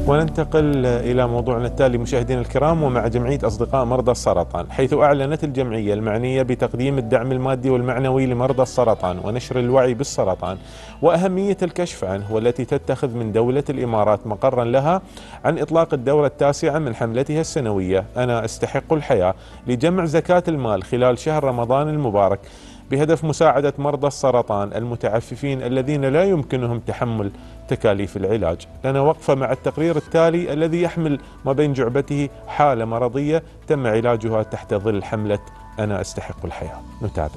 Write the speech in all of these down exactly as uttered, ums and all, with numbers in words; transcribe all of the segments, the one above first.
وننتقل إلى موضوعنا التالي مشاهدينا الكرام، ومع جمعية أصدقاء مرضى السرطان، حيث أعلنت الجمعية المعنية بتقديم الدعم المادي والمعنوي لمرضى السرطان ونشر الوعي بالسرطان وأهمية الكشف عنه، والتي تتخذ من دولة الإمارات مقرا لها، عن إطلاق الدورة التاسعة من حملتها السنوية أنا أستحق الحياة لجمع زكاة المال خلال شهر رمضان المبارك، بهدف مساعدة مرضى السرطان المتعففين الذين لا يمكنهم تحمل تكاليف العلاج. لنا وقفة مع التقرير التالي الذي يحمل ما بين جعبته حالة مرضية تم علاجها تحت ظل حملة أنا أستحق الحياة. نتابع.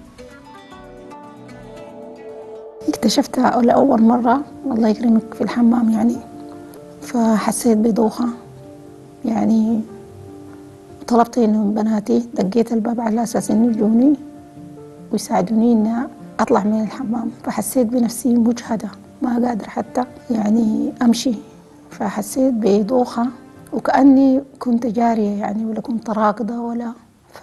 اكتشفتها لأول مرة الله يكرمك في الحمام يعني، فحسيت بدوخة يعني، طلبت من بناتي، دقيت الباب على أساس إنه يجوني ويساعدوني إني أطلع من الحمام، فحسيت بنفسي مجهدة ما قادرة حتى يعني أمشي، فحسيت بدوخة وكأني كنت جارية يعني ولا كنت راكضة ولا.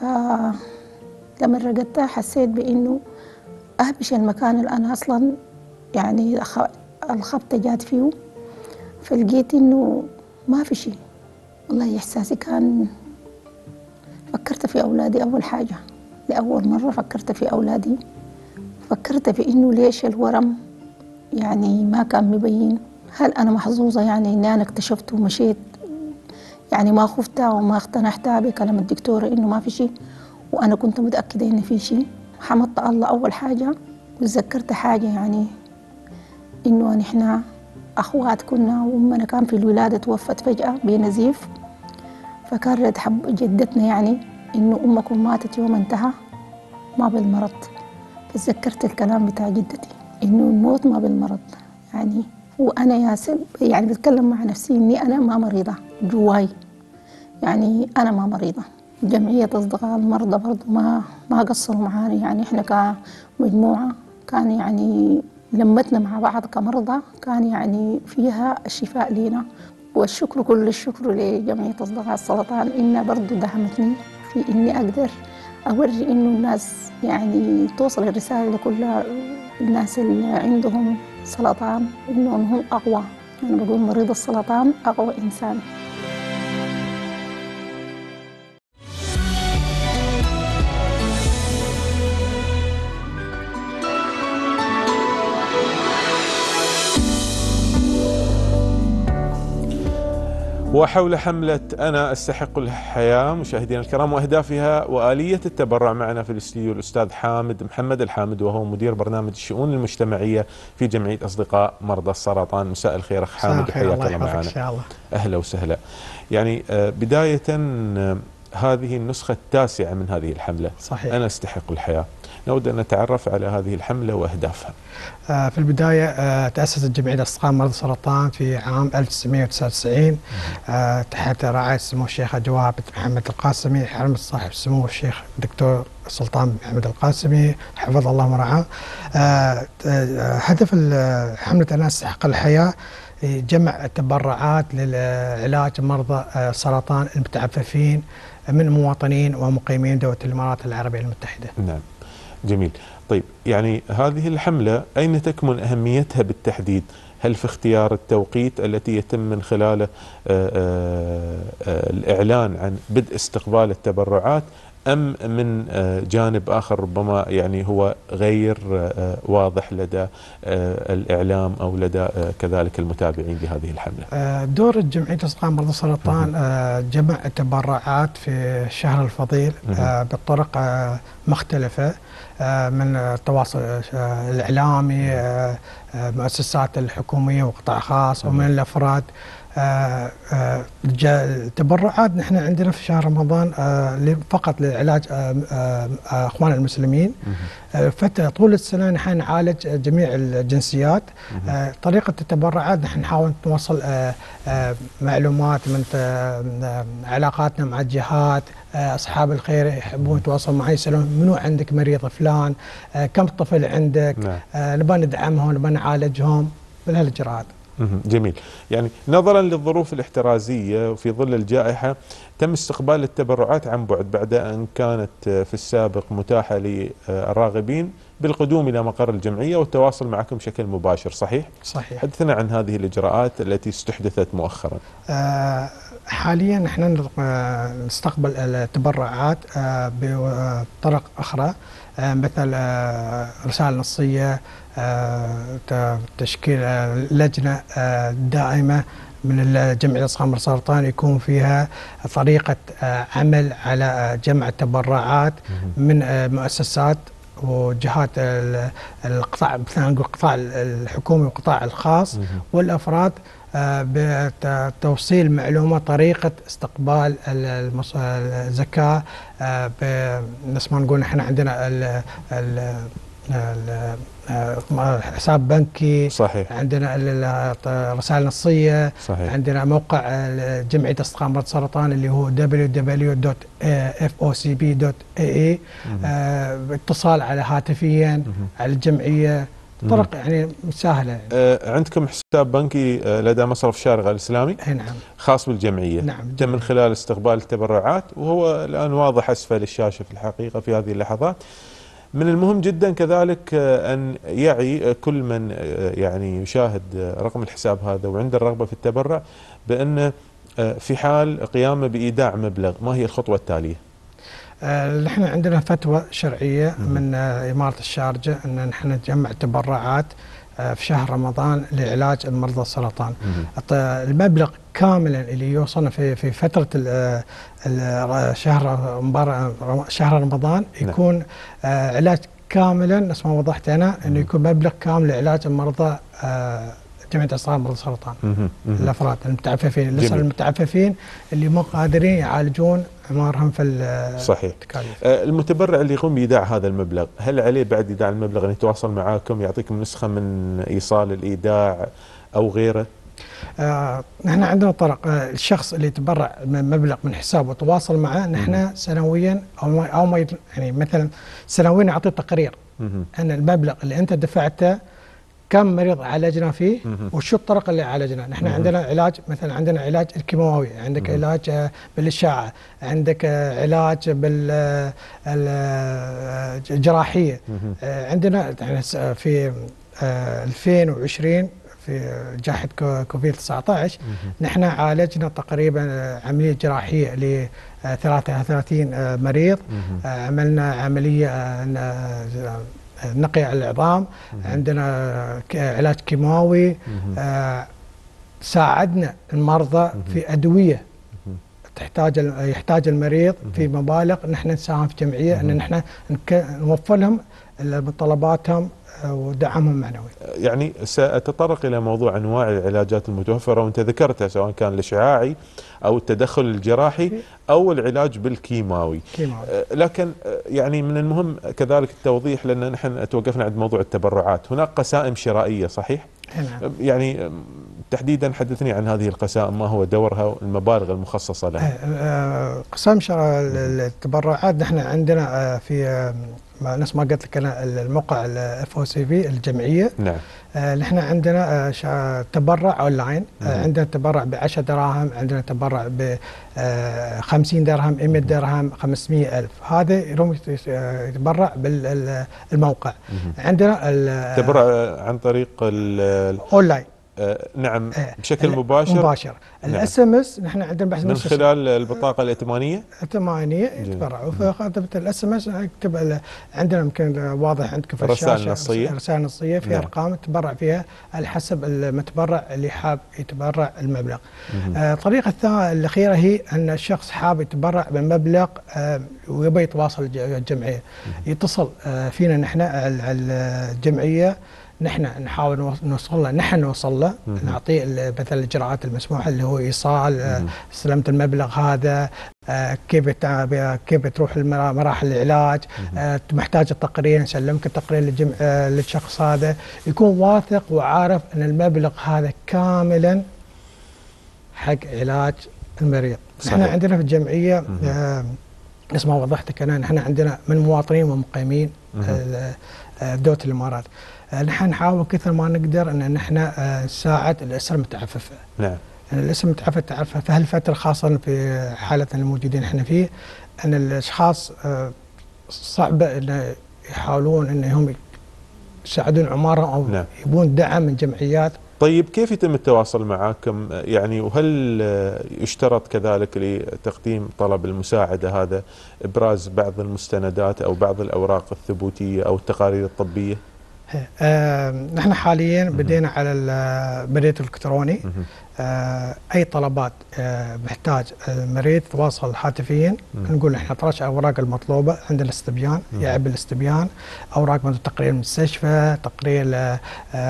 فلما رقدتها حسيت بإنه أهبش المكان اللي أنا أصلا يعني الخبطة جات فيه، فلقيت إنه ما في شيء. والله إحساسي كان، فكرت في أولادي أول حاجة، لأول مرة فكرت في أولادي، فكرت في إنه ليش الورم يعني ما كان مبين. هل أنا محظوظة يعني إني أنا اكتشفت ومشيت يعني ما خفتها وما اقتنعتها بكلام الدكتورة إنه ما في شيء، وأنا كنت متأكدة إن في شيء. حمدت الله أول حاجة، وتذكرت حاجة يعني إنه نحن أخوات كنا، وأمنا كان في الولادة توفت فجأة بنزيف، فكانت حب جدتنا يعني إنه أمكم ماتت يوم انتهى ما بالمرض. فتذكرت الكلام بتاع جدتي إنه الموت ما بالمرض يعني. وأنا ياسر يعني بتكلم مع نفسي إني أنا ما مريضة جواي يعني، أنا ما مريضة. جمعية أصدقاء المرضى برضو ما ما قصروا معانا يعني، إحنا كمجموعة كان يعني لمتنا مع بعض كمرضى كان يعني فيها الشفاء لينا. والشكر كل الشكر لجمعية أصدقاء السرطان إنها برضو دعمتني في إني أقدر أوري إنه الناس يعني توصل الرسالة لكل الناس اللي عندهم سرطان إنه هم أقوى. أنا يعني بقول مريض السرطان أقوى إنسان. وحول حملة أنا أستحق الحياة مشاهدينا الكرام وأهدافها وآلية التبرع، معنا في الاستديو الأستاذ حامد محمد الحامد، وهو مدير برنامج الشؤون المجتمعية في جمعية أصدقاء مرضى السرطان. مساء الخير أخ حامد وحياك الله معنا. إن شاء الله. أهلا وسهلا. يعني بداية هذه النسخة التاسعة من هذه الحملة صحيح. أنا أستحق الحياة، نود أن نتعرف على هذه الحملة وأهدافها. في البداية تأسست جمعية أصدقاء مرضى السرطان في عام ألف وتسعمئة وتسعة وتسعين تحت رعاية سمو الشيخ جواب بن محمد القاسمي، حرمة صاحب السمو الشيخ الدكتور السلطان بن محمد القاسمي حفظه الله ورعاه. هدف حملة أنا أستحق الحياة جمع تبرعات للعلاج مرضى السرطان المتعففين من مواطنين ومقيمين دولة الإمارات العربية المتحدة. نعم جميل. طيب يعني هذه الحملة أين تكمن أهميتها بالتحديد؟ هل في اختيار التوقيت التي يتم من خلاله آآ آآ الإعلان عن بدء استقبال التبرعات، أم من جانب آخر ربما يعني هو غير واضح لدى الإعلام أو لدى كذلك المتابعين لهذه الحملة؟ دور جمعية أصدقاء مرضى السرطان جمع التبرعات في الشهر الفضيل بطرق مختلفة، من التواصل الإعلامي، مؤسسات الحكومية وقطاع خاص، ومن الأفراد. التبرعات نحن عندنا في شهر رمضان فقط لعلاج اخوان المسلمين. فترة طول السنة نحن نعالج جميع الجنسيات. طريقة التبرعات نحن نحاول نوصل معلومات من علاقاتنا مع الجهات، اصحاب الخير يحبون يتواصلوا معي يسالون منو عندك مريض فلان، كم طفل عندك، نبغى ندعمهم نبغى نعالجهم بهالاجراءات. جميل. يعني نظرا للظروف الاحترازية وفي ظل الجائحة تم استقبال التبرعات عن بعد بعد أن كانت في السابق متاحة للراغبين بالقدوم إلى مقر الجمعية والتواصل معكم بشكل مباشر، صحيح؟ صحيح. حدثنا عن هذه الإجراءات التي استحدثت مؤخرا. آه حاليا نحن نستقبل التبرعات آه بطرق أخرى، آه مثل آه رسالة نصية، آه تشكيل آه لجنة آه دائمة من الجمعية لإصحاب السرطان يكون فيها طريقة آه عمل على جمع التبرعات من آه مؤسسات وجهات القطاع، مثلا نقول القطاع الحكومي والقطاع الخاص والافراد، بتوصيل معلومه طريقه استقبال الزكاه، نفس ما نقول احنا عندنا ال ال حساب بنكي، صحيح. عندنا الرسائل النصيه، صحيح. عندنا موقع جمعيه أصدقاء مرضى السرطان اللي هو دبليو دبليو دوت اف او سي بي دوت اي اي، اتصال على هاتفيا على الجمعيه، طرق يعني سهله يعني. آه عندكم حساب بنكي لدى مصرف شارقة الإسلامي؟ نعم. خاص بالجمعية. نعم. تم من خلال استقبال التبرعات، وهو الآن واضح أسفل الشاشة في الحقيقة في هذه اللحظات. من المهم جدا كذلك أن يعي كل من يعني يشاهد رقم الحساب هذا وعنده الرغبة في التبرع بأن في حال قيامه بإيداع مبلغ، ما هي الخطوة التالية؟ نحن آه عندنا فتوى شرعية من آه إمارة الشارجة أن نحن نجمع تبرعات آه في شهر رمضان لعلاج المرضى السرطان. المبلغ كاملا اللي يوصلنا في في فترة شهر شهر رمضان يكون آه علاج كاملا، نفس ما وضحت أنا، أنه يكون مبلغ كامل لعلاج المرضى آه جمعية أصدقاء مرضى السرطان، الأفراد المتعففين، الأسر المتعففين اللي مو قادرين يعالجون أعمارهم في صحيح. التكاليف. آه المتبرع اللي يقوم بإيداع هذا المبلغ، هل عليه بعد إيداع المبلغ أن يتواصل معاكم يعطيكم نسخة من إيصال الإيداع أو غيره؟ آه نحن عندنا طرق، آه الشخص اللي يتبرع من مبلغ من حسابه وتواصل معه، نحن سنويا أو ما أو ما يعني مثلا سنويا نعطيه تقرير أن المبلغ اللي أنت دفعته كم مريض عالجنا فيه وشو الطرق اللي عالجنا. نحن عندنا علاج، مثلا عندنا علاج الكيماوي، عندك علاج بالإشعة، عندك علاج بالجراحية. عندنا في ألفين وعشرين في جائحة كوفيد تسعة عشر نحن عالجنا تقريبا عملية جراحية ل ثلاثة وثلاثين مريض، عملنا عملية نقي العظام، عندنا علاج كيماوي، آه ساعدنا المرضى في أدوية تحتاج يحتاج المريض في مبالغ، نحن نساهم في جمعية أن نحن نوفر لهم متطلباتهم ودعمهم معنوي. يعني سأتطرق إلى موضوع أنواع العلاجات المتوفرة، وأنت ذكرتها سواء كان الإشعاعي أو التدخل الجراحي أو العلاج بالكيماوي. كيماوي. لكن يعني من المهم كذلك التوضيح، لأن نحن توقفنا عند موضوع التبرعات، هناك قسائم شرائية صحيح؟ نعم. يعني تحديدا حدثني عن هذه القسائم، ما هو دورها والمبالغ المخصصة لها؟ قسائم التبرعات نحن عندنا في نفس ما قلت لك انا الموقع الاف او سي بي الجمعيه. نعم. آه نحن عندنا آه تبرع اونلاين، آه عندنا تبرع ب عشرة دراهم، عندنا تبرع ب آه خمسين درهم، مئة درهم، خمسمئة ألف، هذا يروم يتبرع بالموقع. عندنا التبرع عن طريق الاونلاين. آه نعم بشكل مباشر. مباشر. الاس ام اس نحن عندنا بحث من خلال البطاقه الائتمانيه. الائتمانيه يتبرعوا، فخاطبه الاس ام اس اكتب عندنا يمكن واضح عندكم في الشاشه رسائل نصيه، رسائل نصيه في ارقام تتبرع فيها على حسب المتبرع اللي حاب يتبرع المبلغ. آه الطريقه الثانيه الاخيره هي ان الشخص حاب يتبرع بمبلغ آه ويبي يتواصل الجمعيه، يتصل آه فينا نحن الجمعيه، نحن نحاول نوصل له، نحن نوصل له، نعطيه مثلا الاجراءات المسموحه اللي هو ايصال، استلمت المبلغ هذا، كيف كيف تروح مراحل العلاج، محتاج التقرير، نسلمك التقرير للجمع للشخص هذا، يكون واثق وعارف ان المبلغ هذا كاملا حق علاج المريض. نحن عندنا في الجمعيه نفس ما وضحت انا، نحن عندنا من مواطنين ومقيمين بدولة الامارات. نحن نحاول كثر ما نقدر ان نحن نساعد الاسر المتعففه. نعم. يعني الاسر المتعففه تعرف في هالفتره خاصه في حالتنا الموجودين احنا فيه، ان الاشخاص صعبه ان يحاولون انهم يساعدون عمارهم أو نعم. يبون دعم من جمعيات. طيب كيف يتم التواصل معاكم يعني، وهل يشترط كذلك لتقديم طلب المساعدة هذا إبراز بعض المستندات أو بعض الأوراق الثبوتية أو التقارير الطبية؟ آه نحن حاليا بدينا على البريد الإلكتروني. آه أي طلبات آه محتاج المريض يتواصل هاتفيا، نقول احنا طرش الأوراق المطلوبة عندنا استبيان، يعب الاستبيان، أوراق من تقرير المستشفى، تقرير آه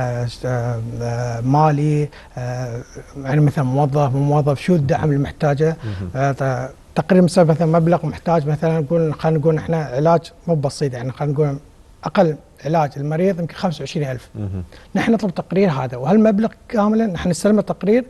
آه مالي، آه يعني مثلا موظف موظف شو الدعم اللي محتاجه، آه تقرير مثلا مبلغ محتاج، مثلا نقول خلينا نقول احنا علاج مو بسيط، يعني خلينا نقول أقل علاج المريض يمكن خمسة وعشرين ألف. نحن نطلب تقرير هذا، وهالمبلغ كاملا نحن نستلم تقرير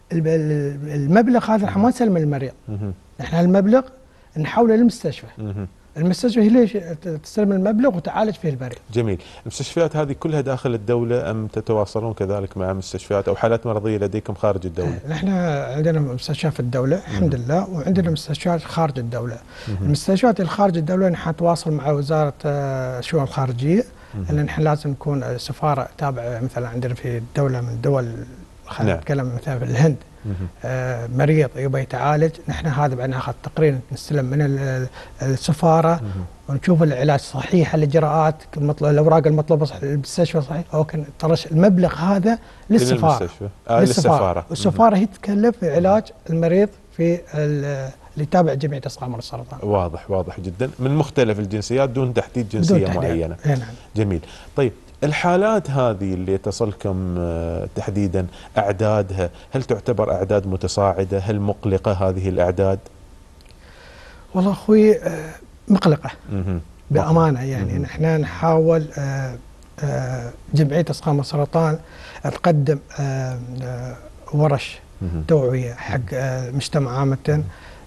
المبلغ هذا، نحن ما نسلم للمريض، نحن هالمبلغ نحوله للمستشفى. المستشفى هي ليش تستلم المبلغ وتعالج فيه المريض. جميل. المستشفيات هذه كلها داخل الدولة أم تتواصلون كذلك مع مستشفيات أو حالات مرضية لديكم خارج الدولة؟ نحن عندنا مستشفيات في الدولة الحمد لله، وعندنا مستشفيات خارج الدولة. المستشفيات الخارج الدولة نحن نتواصل مع وزارة الشؤون الخارجية، لأن نحن لازم نكون سفارة تابعة، مثلا عندنا في دولة من الدول، خلينا نتكلم مثلا في الهند آه مريض يبغى يتعالج، نحن هذا بعد ناخذ تقرير نستلم من السفاره ونشوف العلاج صحيح، الاجراءات الاوراق المطلوبه صحيح، المستشفى صحيح، اوكي ترش المبلغ هذا للسفاره. آه للسفاره. والسفاره هي تكلف في علاج المريض في اللي تابع جمعية أصدقاء مرضى السرطان. واضح واضح جدا، من مختلف الجنسيات دون تحديد جنسيه دون معينه. نعم. جميل. طيب الحالات هذه اللي تصلكم تحديدا أعدادها، هل تعتبر أعداد متصاعدة؟ هل مقلقة هذه الأعداد؟ والله أخوي مقلقة بأمانة. يعني نحن نحاول جمعية أصدقاء مرضى السرطان تقدم ورش توعية حق المجتمع عامة،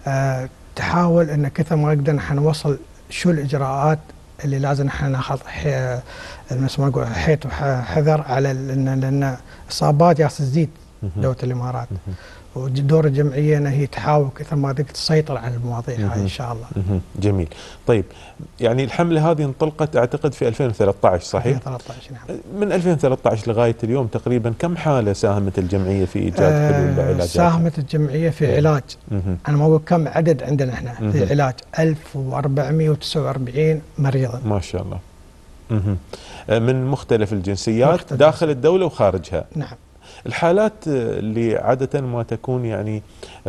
تحاول أن كثر ما نقدر نحن نوصل شو الإجراءات اللي لازم نحن ناخذ مثل ما نقول حيط وحذر على، لان اصابات جالسه تزيد دوله الامارات، ودور الجمعيه انها هي تحاول كثر ما تقدر تسيطر على المواضيع هاي ان شاء الله. جميل. طيب يعني الحمله هذه انطلقت اعتقد في ألفين وثلاثة عشر صحيح؟ ألفين وثلاثة عشر نعم. من ألفين وثلاثة عشر لغايه اليوم تقريبا كم حاله ساهمت الجمعيه في ايجاد حلول لعلاجات؟ ساهمت الجمعيه في علاج، انا ما اقول كم عدد عندنا احنا في علاج ألف وأربعمئة وتسعة وأربعين مريضا. ما شاء الله. من مختلف الجنسيات مختلف داخل الدولة وخارجها. نعم. الحالات اللي عادة ما تكون يعني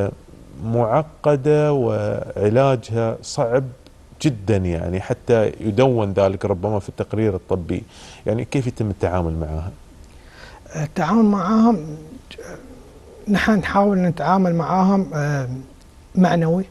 معقدة وعلاجها صعب جدا، يعني حتى يدون ذلك ربما في التقرير الطبي، يعني كيف يتم التعامل معها؟ التعامل معهم نحن نحاول نتعامل معهم معنوي،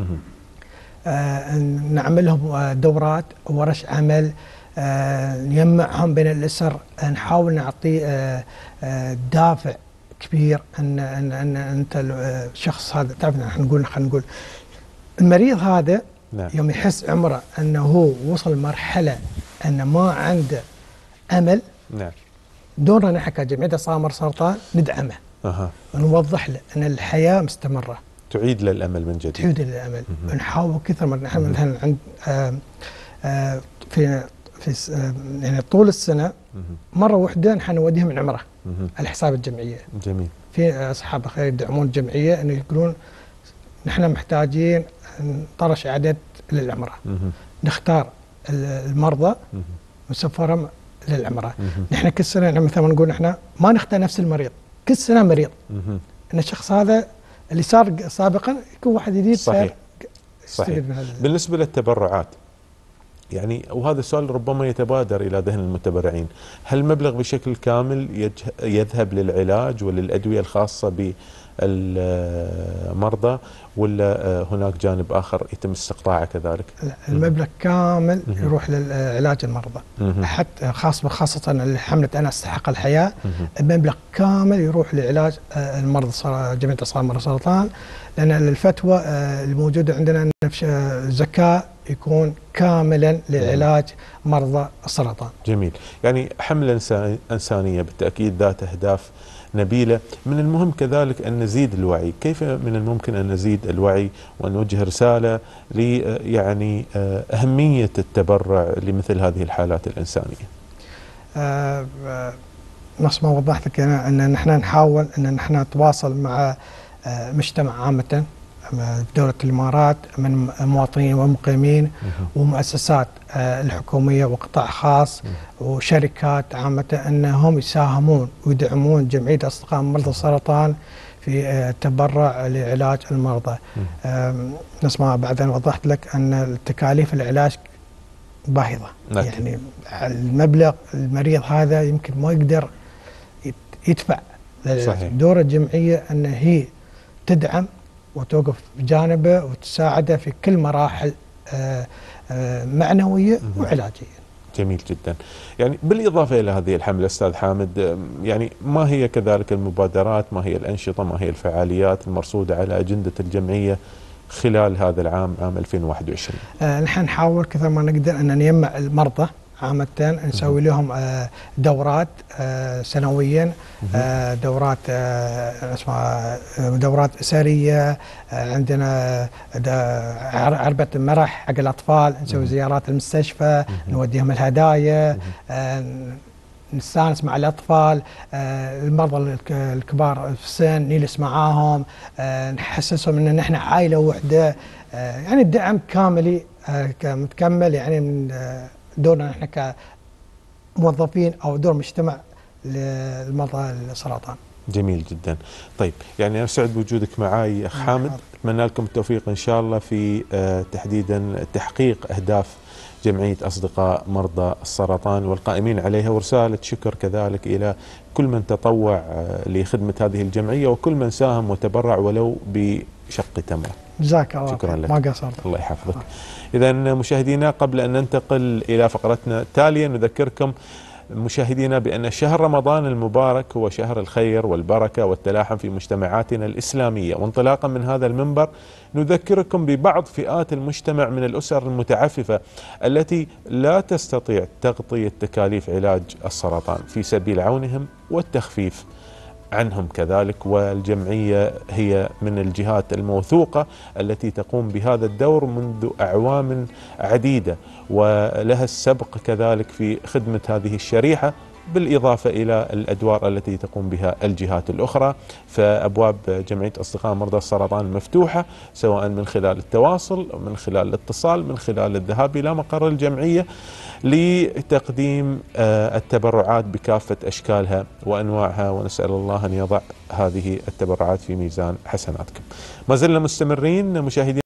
نعمل لهم دورات ورش عمل، آه، نجمعهم بين الأسر، نحاول نعطي آه، آه، دافع كبير ان ان ان انت الشخص هذا تعرف نحن نقول خلينا نقول المريض هذا نعم. يوم يحس عمره انه هو وصل مرحله انه ما عنده امل، نعم، دورنا نحن كجمعيه أصدقاء مرضى السرطان ندعمه، اها، ونوضح له ان الحياه مستمره، تعيد له الامل من جديد، تعيد له الامل، نحاول كثر ما نحن مثلا عند آه آه في في يعني طول السنه مره واحده نحن نوديهم من عمره على حساب الجمعيه. جميل. في اصحاب الخير يدعمون الجمعيه انه يقولون نحن محتاجين نطرش عدد للعمره، نختار المرضى ونسفرهم للعمره. نحن كل سنه مثلا نقول نحن ما نختار نفس المريض، كل سنه مريض، ان الشخص هذا اللي صار سابقا يكون واحد جديد. صحيح صحيح. بالنسبه للتبرعات يعني، وهذا السؤال ربما يتبادر إلى ذهن المتبرعين، هل المبلغ بشكل كامل يذهب للعلاج وللأدوية الخاصة بالمرضى، ولا هناك جانب آخر يتم استقطاعه كذلك؟ لا، المبلغ كامل يروح للعلاج المرضى، حتى خاصة خاصة حملة أنا أستحق الحياة، المبلغ كامل يروح لعلاج المرضى جمعية أصدقاء مرضى السرطان، لأن الفتوى الموجودة عندنا أن الزكاة يكون كاملا لعلاج مرضى السرطان. جميل. يعني حملة إنسانية بالتأكيد ذات أهداف نبيلة. من المهم كذلك أن نزيد الوعي. كيف من الممكن أن نزيد الوعي وأن نوجه رسالة ل يعني أهمية التبرع لمثل هذه الحالات الإنسانية؟ نفس ما وضحت لك أنا أن نحن نحاول أن نحن نتواصل مع مجتمع عامة في دولة الإمارات من مواطنين ومقيمين ومؤسسات الحكومية وقطاع خاص وشركات عامة أنهم يساهمون ويدعمون جمعية أصدقاء مرضى السرطان في التبرع لعلاج المرضى. نفس ما بعدين وضحت لك أن التكاليف العلاج باهظة، يعني المبلغ المريض هذا يمكن ما يقدر يدفع. صحيح. دور الجمعية أن هي تدعم وتوقف بجانبه وتساعده في كل مراحل معنوية وعلاجية. جميل جدا. يعني بالإضافة إلى هذه الحملة أستاذ حامد، يعني ما هي كذلك المبادرات، ما هي الأنشطة، ما هي الفعاليات المرصودة على أجندة الجمعية خلال هذا العام عام ألفين وواحد وعشرين؟ آه نحن نحاول كثر ما نقدر أن نجمع المرضى عامة، نسوي لهم آه دورات آه سنويا، آه دورات آه اسمها دورات أسرية، آه عندنا عربة المرح حق الأطفال، نسوي زيارات المستشفى، نوديهم الهدايا، آه نستانس مع الأطفال، آه المرضى الكبار في السن نجلس معاهم، آه نحسسهم أن نحن عائلة واحدة، آه يعني الدعم كاملي آه متكمل، يعني من آه دورنا نحن كموظفين أو دور مجتمع للمرضى السرطان. جميل جدا. طيب، يعني أنا سعد بوجودك معي أخ حامد، أتمنى لكم التوفيق إن شاء الله في آه تحديدا تحقيق أهداف جمعية أصدقاء مرضى السرطان والقائمين عليها، ورسالة شكر كذلك إلى كل من تطوع لخدمة هذه الجمعية وكل من ساهم وتبرع ولو بشق تمرة. جزاك الله، شكرا لك، ما قصرت. الله يحفظك. إذا مشاهدينا، قبل أن ننتقل إلى فقرتنا التالية نذكركم مشاهدينا بأن شهر رمضان المبارك هو شهر الخير والبركة والتلاحم في مجتمعاتنا الإسلامية، وانطلاقا من هذا المنبر نذكركم ببعض فئات المجتمع من الأسر المتعففة التي لا تستطيع تغطية تكاليف علاج السرطان في سبيل عونهم والتخفيف عنهم كذلك. والجمعية هي من الجهات الموثوقة التي تقوم بهذا الدور منذ أعوام عديدة، ولها السبق كذلك في خدمة هذه الشريحة، بالإضافة إلى الأدوار التي تقوم بها الجهات الأخرى. فأبواب جمعية أصدقاء مرضى السرطان مفتوحة، سواء من خلال التواصل أو من خلال الاتصال، من خلال الذهاب إلى مقر الجمعية لتقديم التبرعات بكافة أشكالها وأنواعها، ونسأل الله أن يضع هذه التبرعات في ميزان حسناتكم. ما زلنا مستمرين مشاهدين.